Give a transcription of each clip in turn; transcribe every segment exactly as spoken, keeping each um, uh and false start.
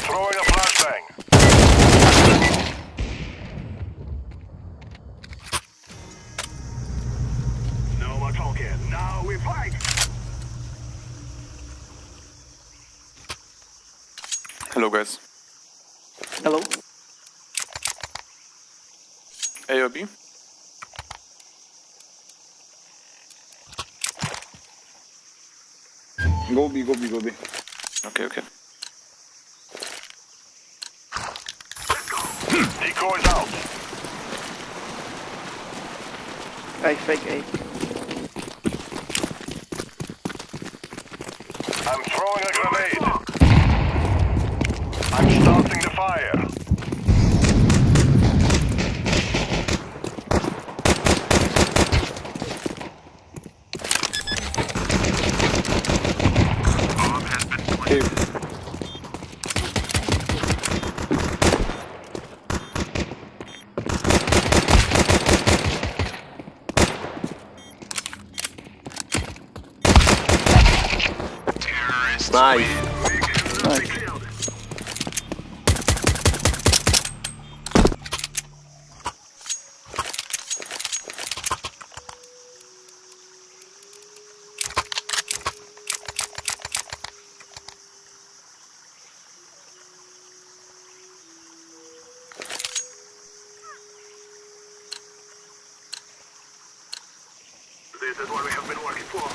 Throwing a flashbang. No more talking. Now we fight. Hello, guys. Hello. A or B? Go B, go B, go B. Okay, okay. Decoys out. I fake A. I'm throwing a grenade. I'm starting the fire. Hey. Nice. Nice. This is what we have been working for.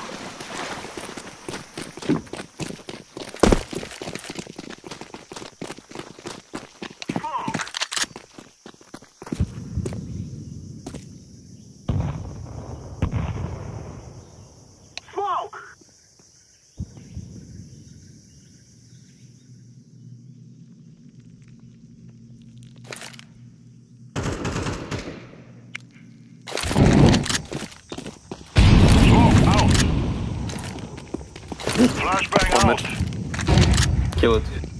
Flashbang One out. Mid. Kill it.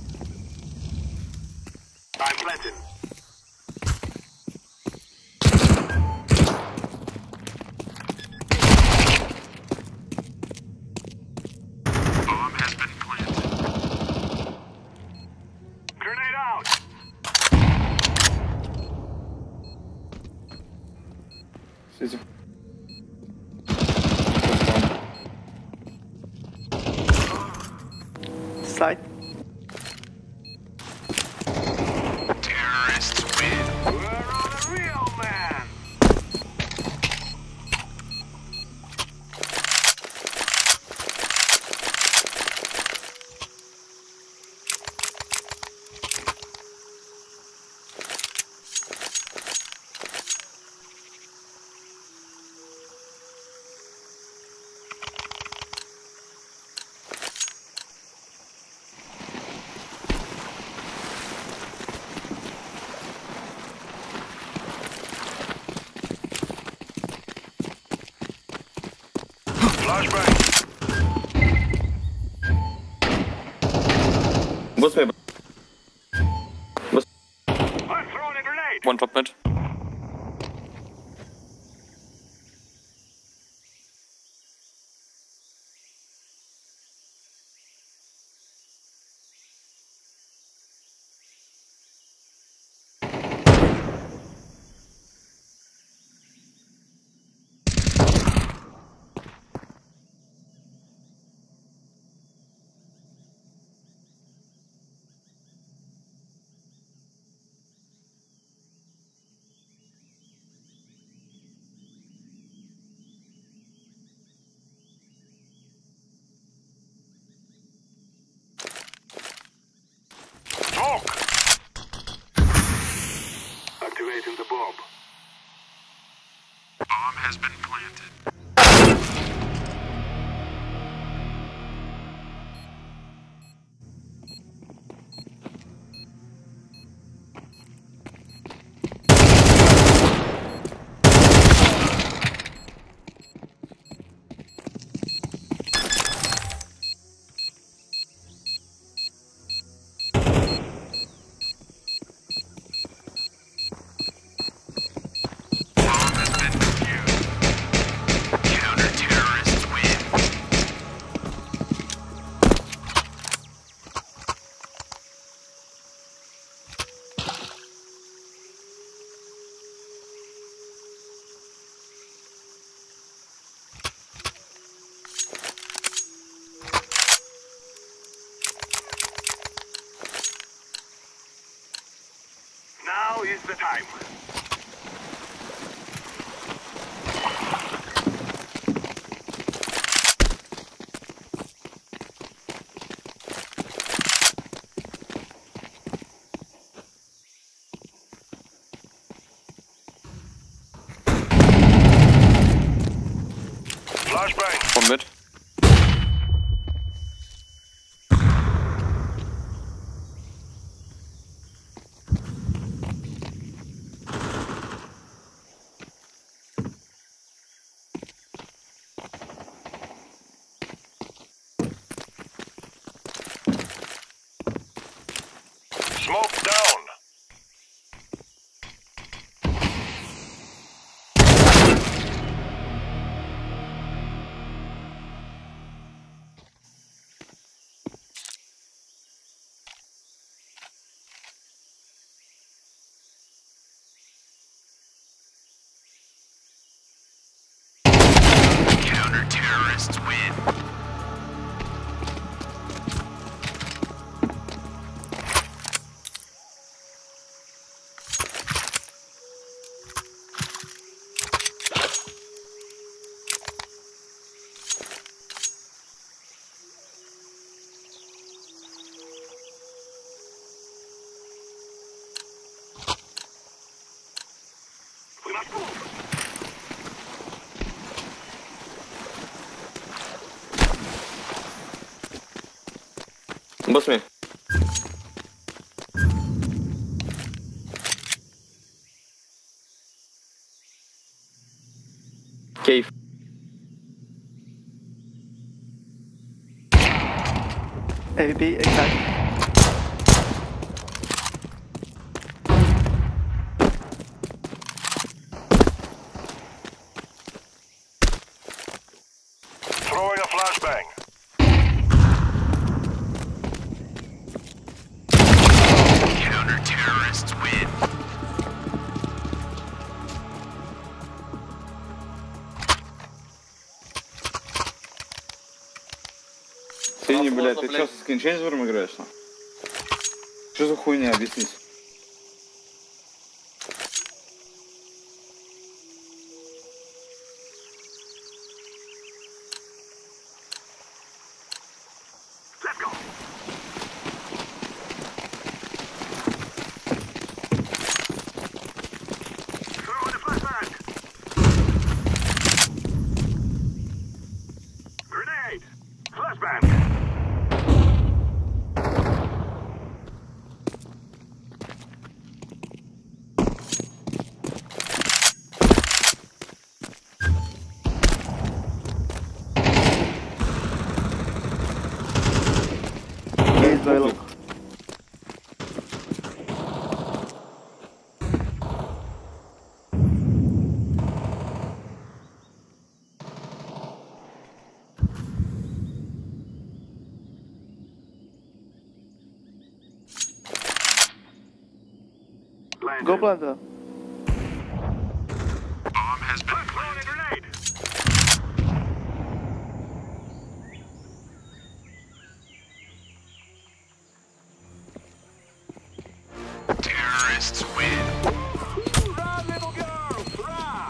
I'm planted. Bomb has been planted. Grenade out. Scissor. Slide. Terrorists win. We're on a real man. Flashbang. What's my... What's... I'm throwing a grenade. One top mid. Smoke. Activating the bomb. Bomb has been planted. Bomb has been defused. time. Flashbang. One mid. Smoke down. Counter-terrorists win. We must move. Boost me. Cave. A V P, exact. Throwing a flashbang. Counter-terrorists win. Синий, блядь, ты чё, со скинчейзером играешь, на? Что за хуйня, объяснись? Let's go. Throwing a flashbang. Grenade. Flashbang. Case low. Landed. Go planter. Bomb has been throwing a grenade. Terrorists win. Run, little girl, run.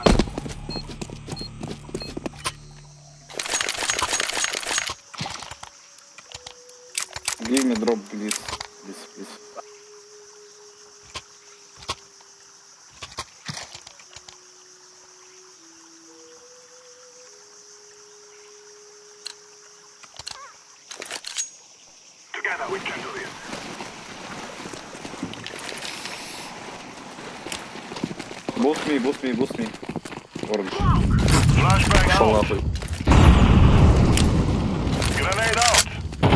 Give me drop, please. Please, please. Together we can do this. Boost me, boost me, boost me. Orbit. Flashbang Пошел out. нахуй. Grenade out.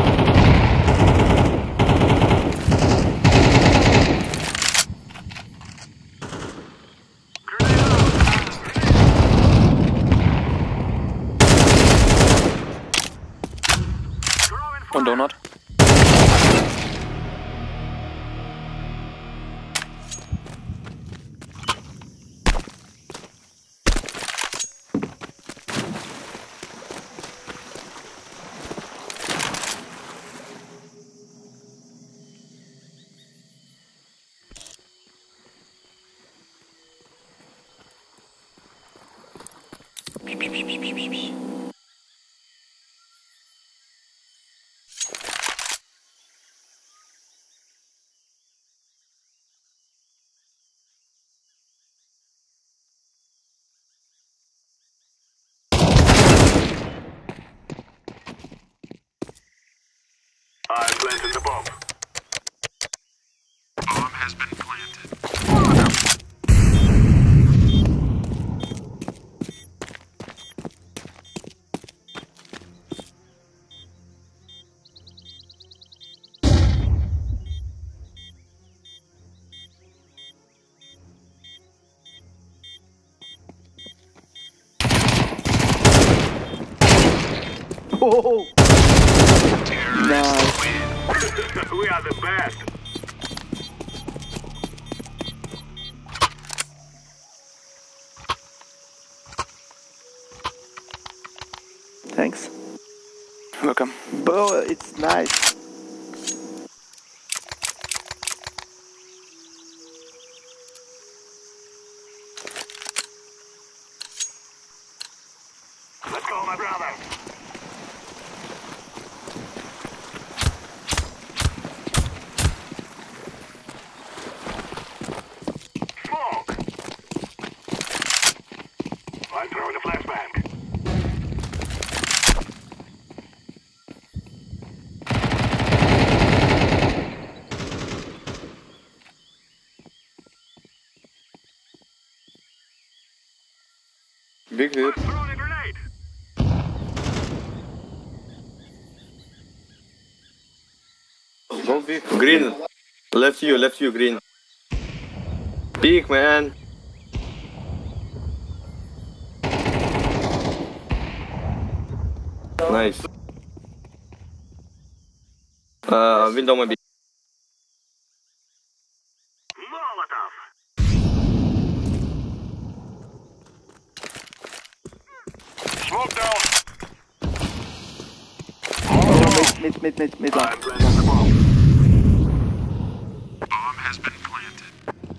One donut. I planted the bomb. Bomb has been planted. Oh, nice. We are the best. Thanks. Welcome. Bro, it's nice. Let's go, my brother. Smoke. I'm throwing a flashbang. Big hit. Throwing a grenade. Go big. Green. Left you, left you, green. Peek, man. Nice. Uh, window maybe. Molotov. Smoke down. Oh, mid, mid, mid, mid, mid. I'm planting the bomb. Bomb has been planted.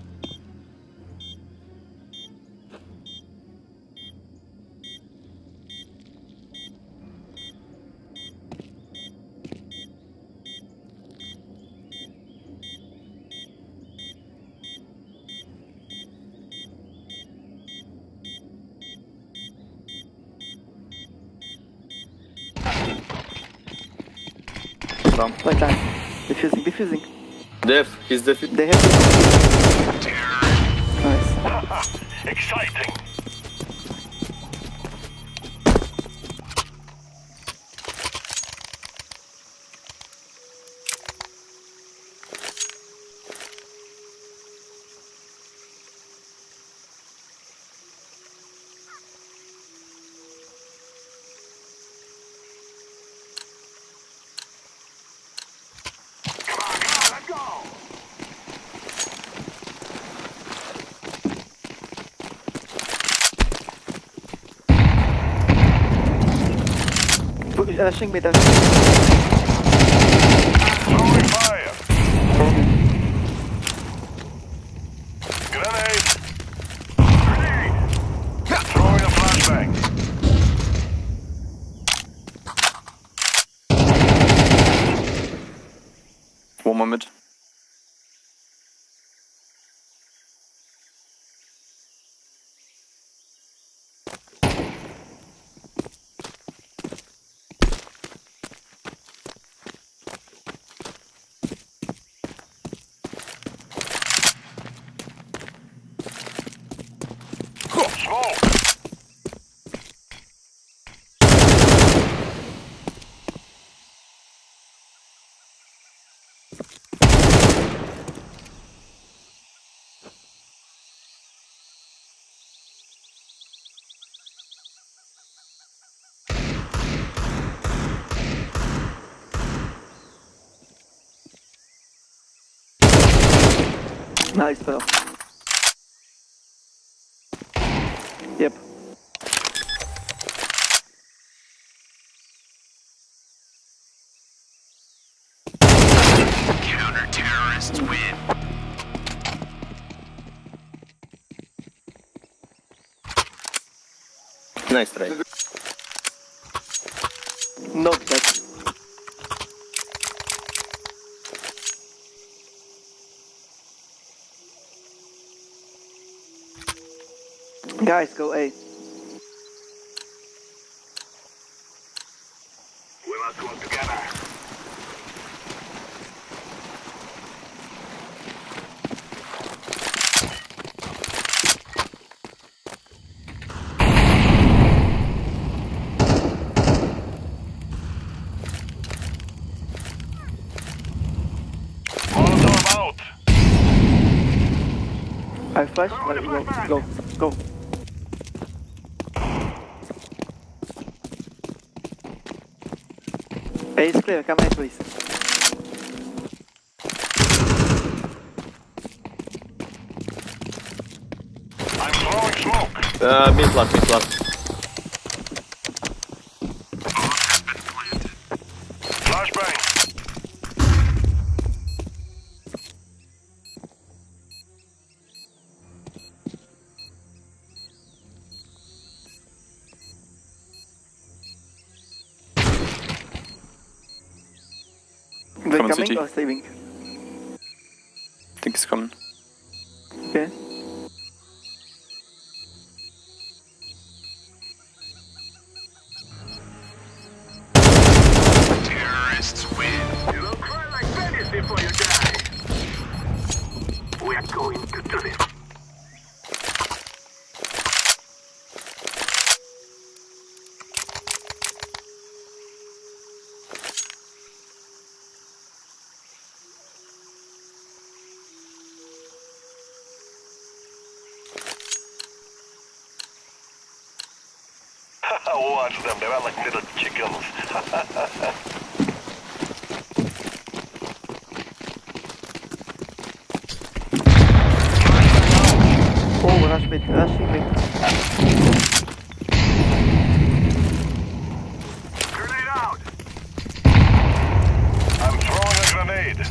Right line. Defusing, defusing. Def, he's def. They have. Nice. Exciting. Come on, come on, let's go. Rushing mid. Throwing fire. Grenade. Grenade. Throwing a flashbang. One more mid. Smoke. Nice, bro. Yep. Counter-terrorists win. Nice try. Not bad. Guys, go A. We must work together. Molotov out. I flash, let it go. Go, go. A is clear, come A please. I'm throwing smoke. Uh, mid last, mid last. Flashbang. They're Come on, coming city. or saving? I think it's coming. Okay. Terrorists win. You will cry like babies before you die. We are going to do this. Watch them, they're like little chickens. Oh, rush mid, rush mid. Grenade out! I'm throwing a grenade.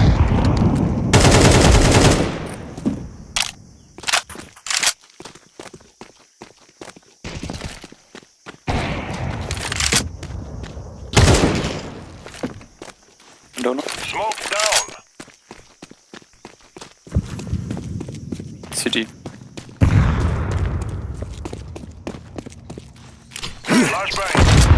Don't know. Smoke down. City. Flashbang.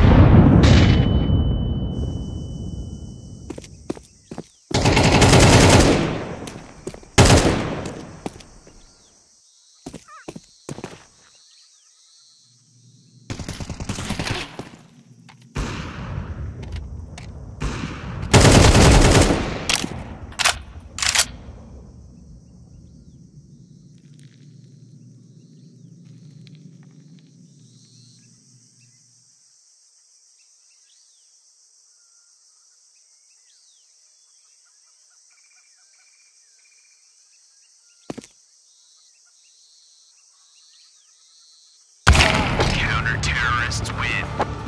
Counter-terrorists win.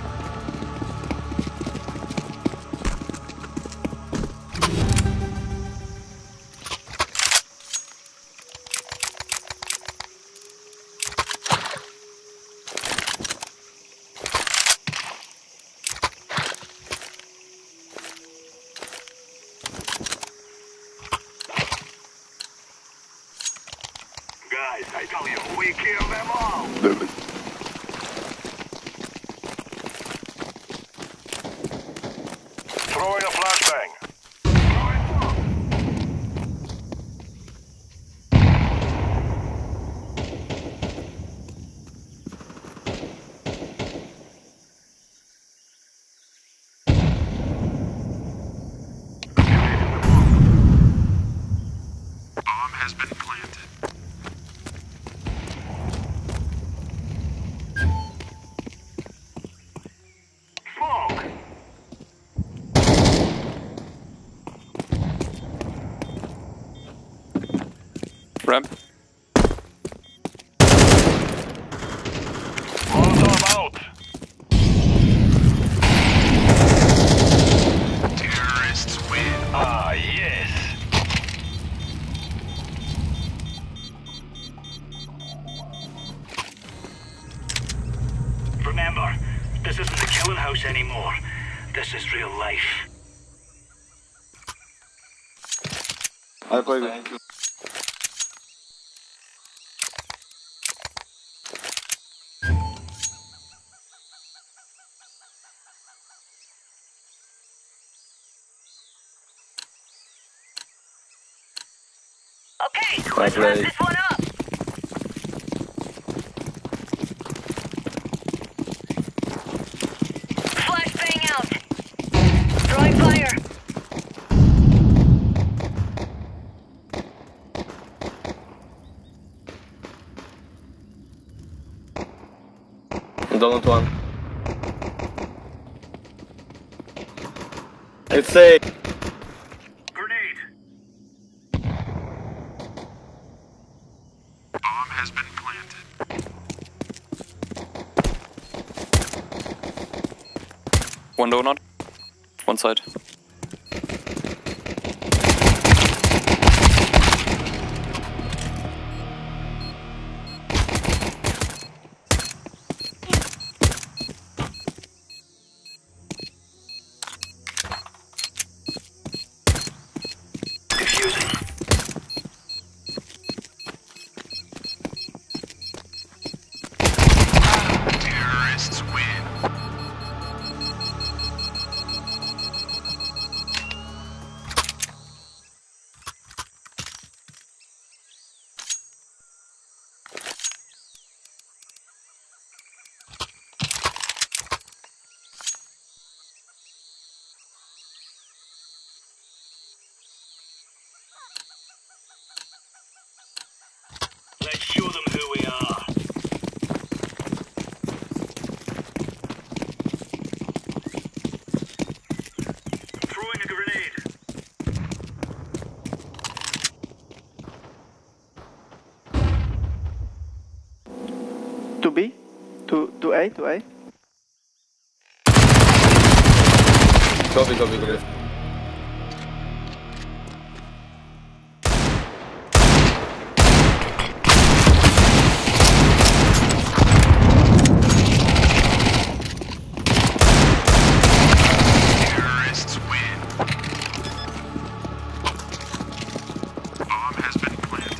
Guys, I tell you, we kill them all. Throwing a flashbang. Bomb has been planted. Smoke! Ramp. Molotov out! Terrorists win. Ah, yes! remember, this isn't the killing house anymore. This is real life. Hai poi. Okay, Well let's wrap played. this one up. Flashbang out. Throwing fire. Donut one. It's safe. Grenade. Bomb has been planted. One donut. One side. Defusing. Terrorists win. Let's show them who we are. Throwing a grenade. To B? To, to A? To A? Copy, copy, copy. Terrorists win. Bomb has been planted.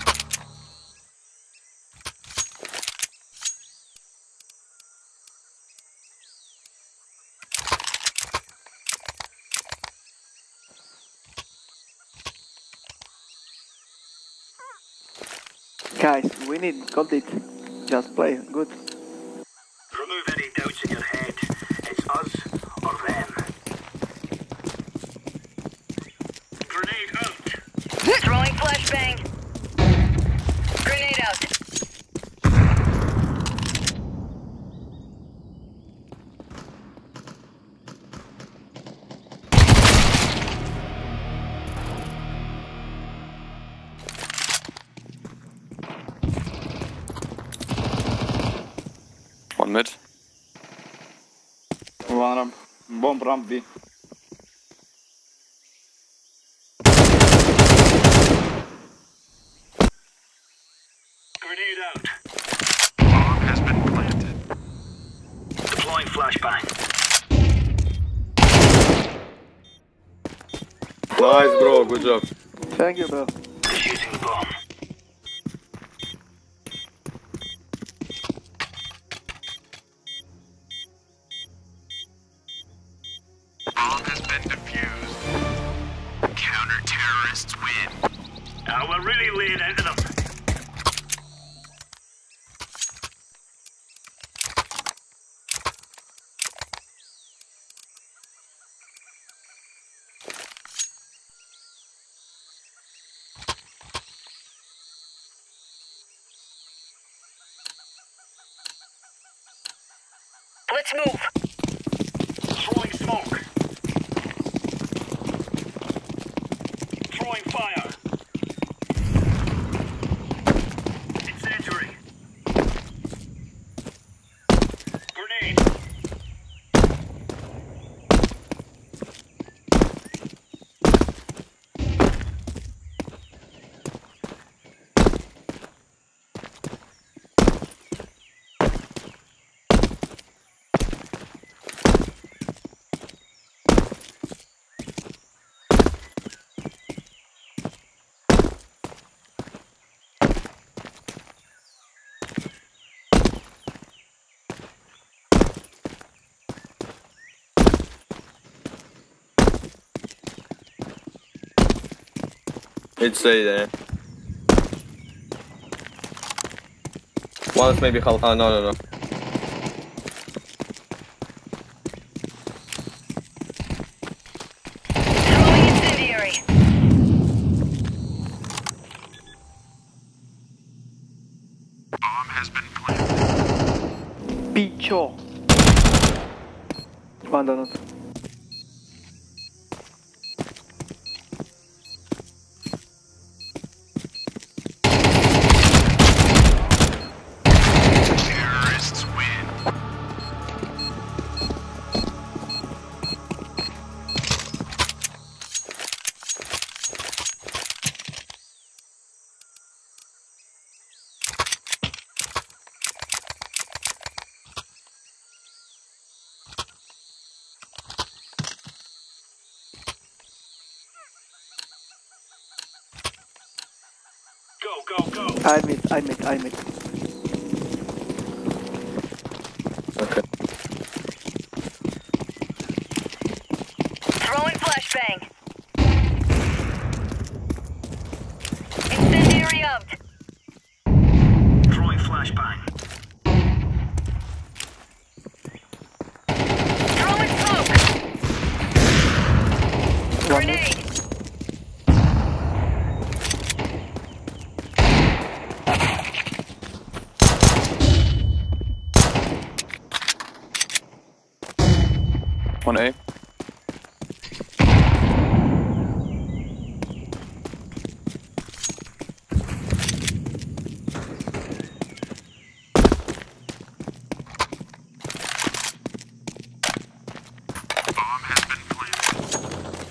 Guys, we need got it. Just play. Good. Remove any doubts in your head. It's us or them. Grenade out. Throwing flashbang. Grenade out. One mid. One ramp. Bomb ramp B. Grenade out. Bomb has been planted. Deploying flashbang. Nice, bro. Good job. Thank you, bro. Defusing the bomb. Bomb has been defused. Counter-terrorists win. Now we're really laying into them. Let's move. Throwing smoke. Throwing fire. Incendiary. Grenade. It's A there. One is maybe half. Oh, no, no, no. Throwing incendiary. Bomb has been planted. Piccio. One donut. Terrorists win. Go, go, go. I admit, I admit, I admit. Okay. Throwing flashbang. Incendiary out. Throwing flashbang. Throwing smoke. One Grenade. One A. Bomb has been planted.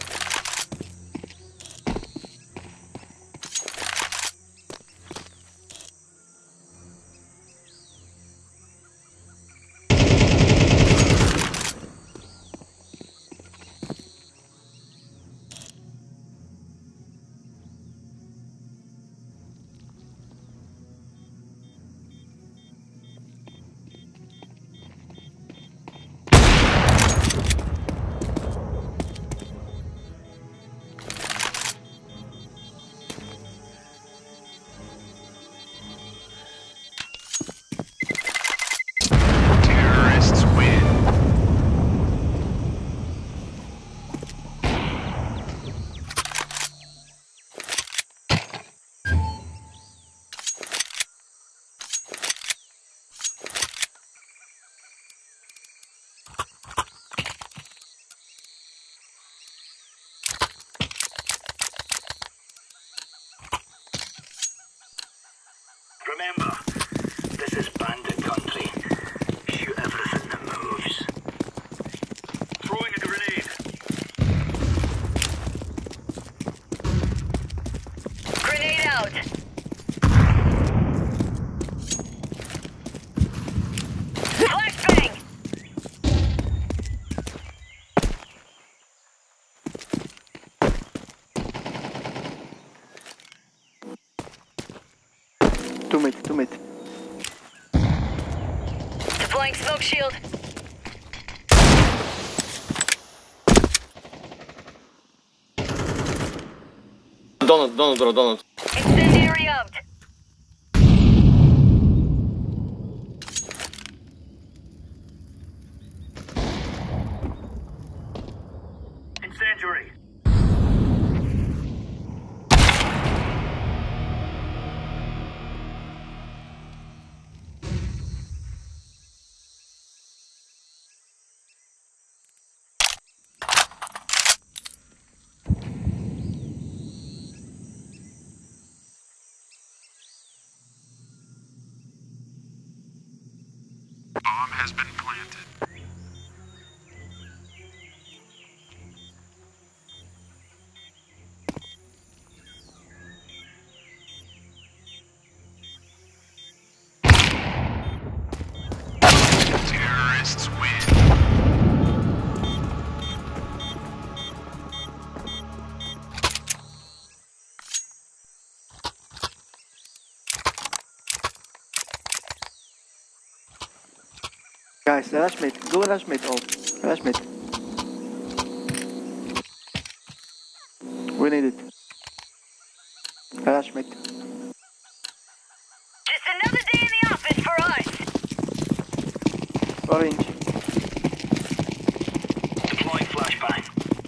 Terrorists win. Remember, this is bandit country. Shoot everything that moves. Throwing a grenade. Grenade out. Flashbang. Two mid, two mid. Deploying smoke shield. Donut, donut, bro, donut. Incendiary out. Incendiary. Bomb has been planted. Terrorists win. Guys, rush mid. Go rush mid all. Rush mid. We need it. Garage mid. Just another day in the office for us. Orange. Deploying flashbang.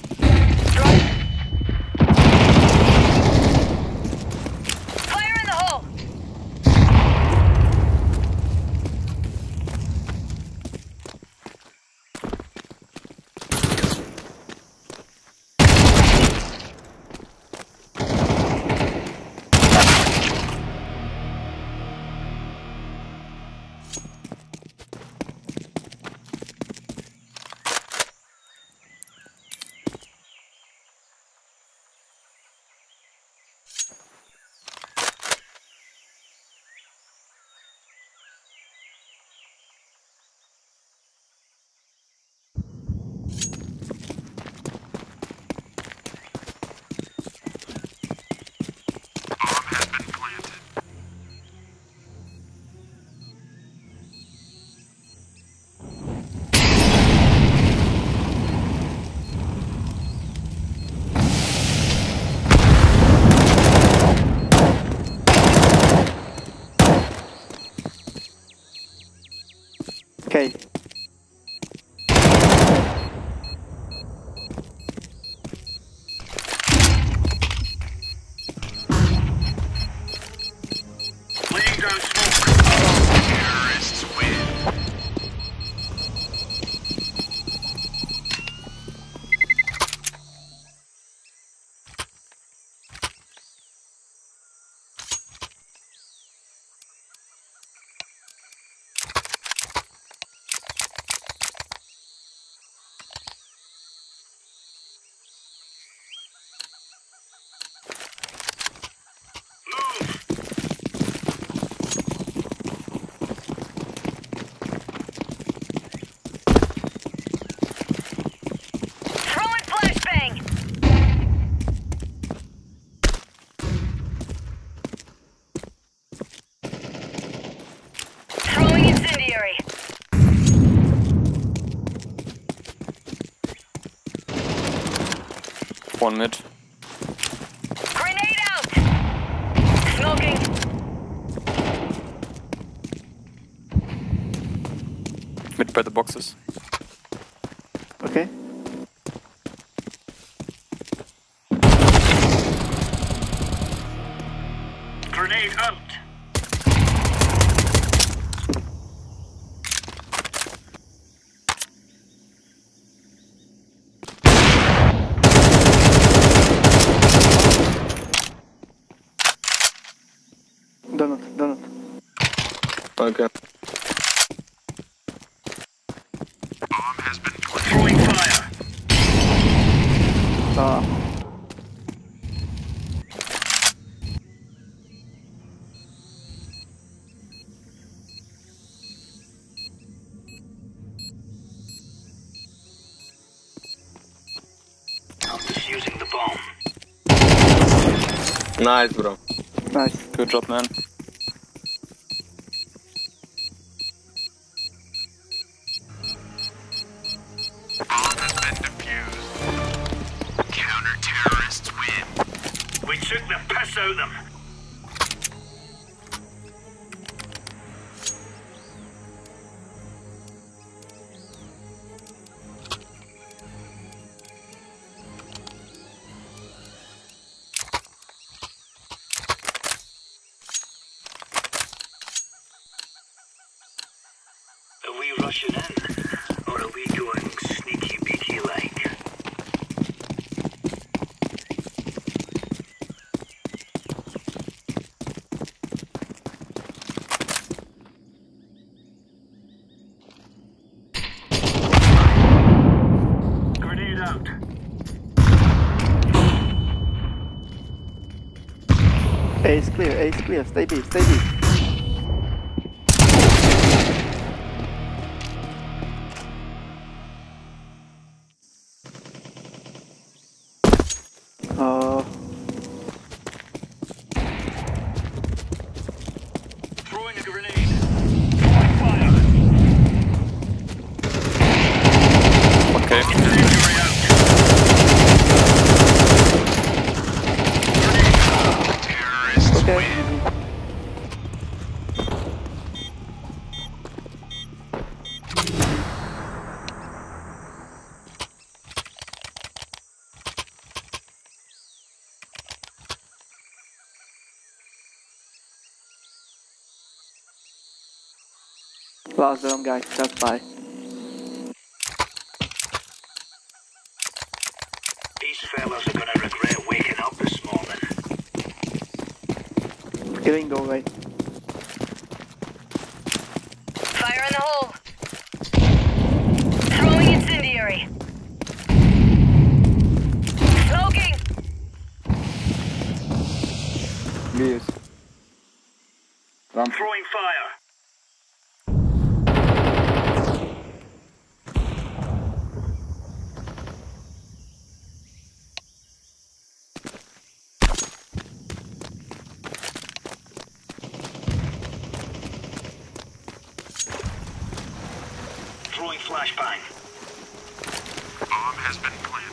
Fire in the hole. Okay. Laying down smoke. Terrorists win. Throwing flashbang. Throwing incendiary. One mid. Grenade out. Smoking. Mid by the boxes. Okay. Grenade out. Donut, donut. Okay. Bomb has been planted. Throwing fire. Ah. Defusing the bomb. Nice, bro. Nice. Good job, man. Bomb has been defused. Counter-terrorists win. We took the piss out of them. Are we rushing in? Or are we going sneaky beaky like? Grenade out. A is clear, A is clear. Stay B, stay B. Oh, Throwing a grenade. Throwing fire. Okay. Incendiary out. Grenade out. Terrorists Last drum, guys. That's by. These fellas are gonna regret waking up this morning. Killing doorway. Fire in the hole. Throwing incendiary. Smoking. Beers. Ramp. Throwing fire. Throwing flashbang. Bomb has been planted.